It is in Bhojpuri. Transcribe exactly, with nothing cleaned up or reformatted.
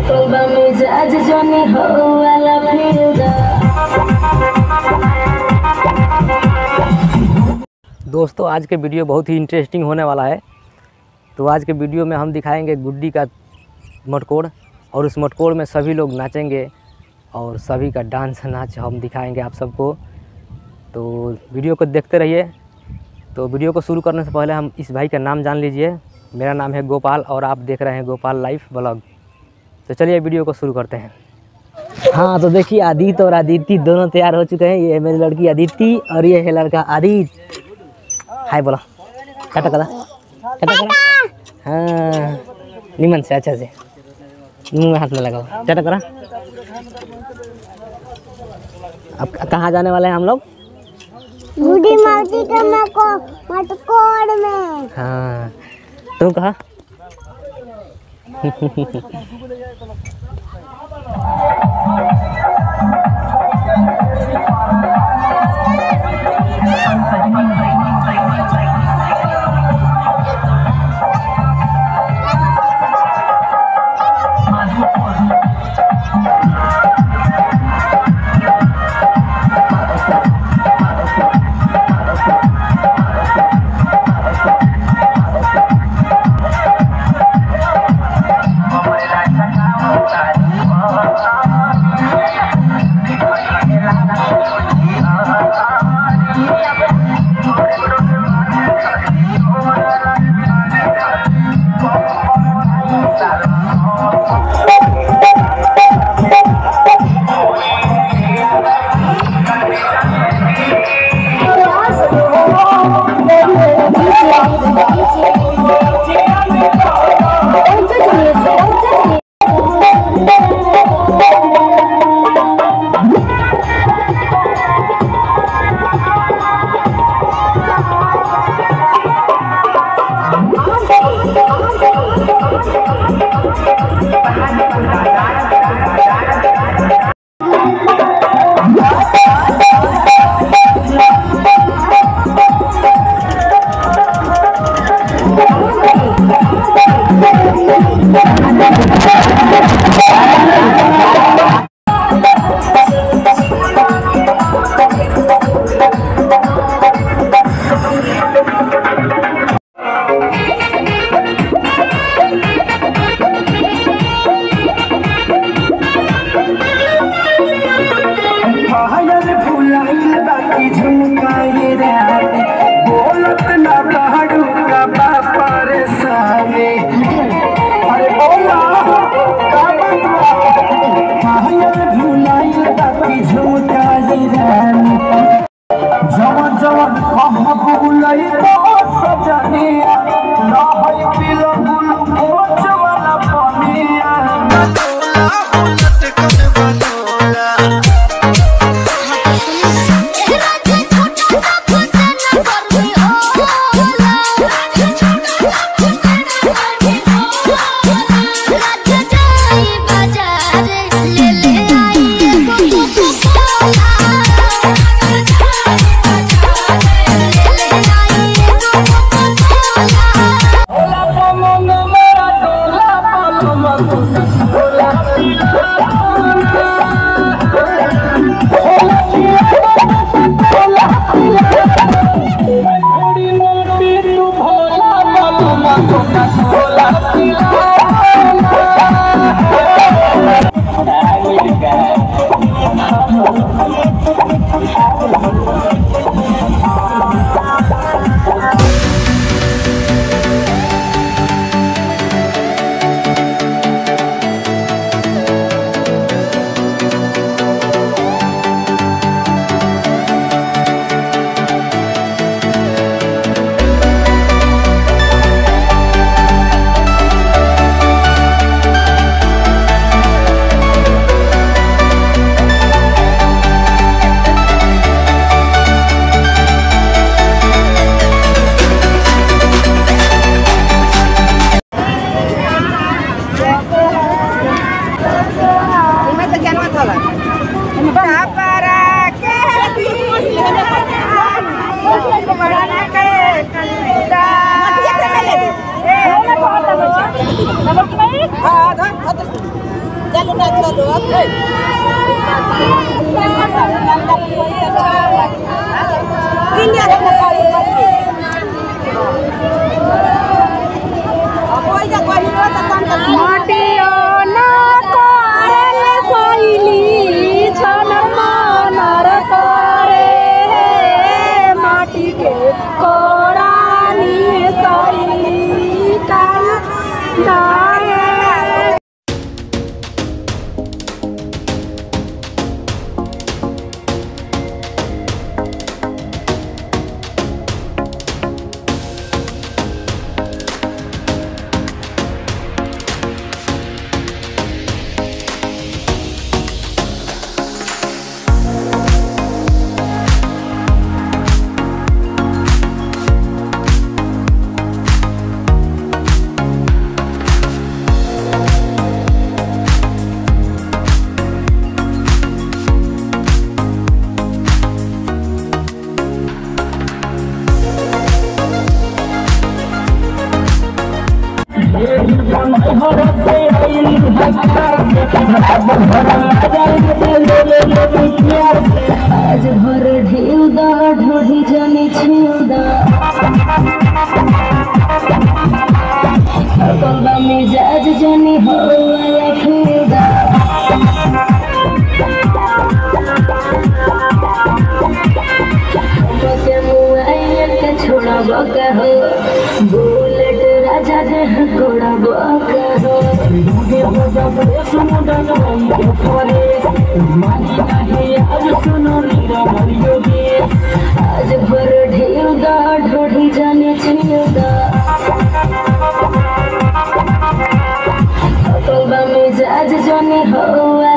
दोस्तों आज के वीडियो बहुत ही इंटरेस्टिंग होने वाला है। तो आज के वीडियो में हम दिखाएंगे गुड्डी का मटकोर, और उस मटकोर में सभी लोग नाचेंगे और सभी का डांस नाच हम दिखाएंगे आप सबको। तो वीडियो को देखते रहिए। तो वीडियो को शुरू करने से पहले हम इस भाई का नाम जान लीजिए। मेरा नाम है गोपाल और आप देख रहे हैं गोपाल लाइफ ब्लॉग। तो चलिए वीडियो को शुरू करते हैं। हाँ तो देखिए आदित्य और अदिति दोनों तैयार हो चुके हैं। ये है मेरी लड़की अदिति और ये है लड़का आदित्य। हाय बोला, कटा करा कटा करा। हाँ निमन से अच्छा से मुँह में हाथ में लगाओ, चटा करा। अब कहाँ जाने वाले हैं हम लोग? गुड्डी माउसी का मटकोर में। हाँ तुम कहाँ? चलो ना चलो आज भर ढेउदा ढोढ़ी जाने छेउदा कलबा मिजाज जाने हो वाला फेदा बके मुआइल के छोड़ा बका हो बुलेट राजा दे कोड़ा बका हो आज भर ढेउदा ढोढ़ी जाने छेउदा कलबा मिजाज जाने हो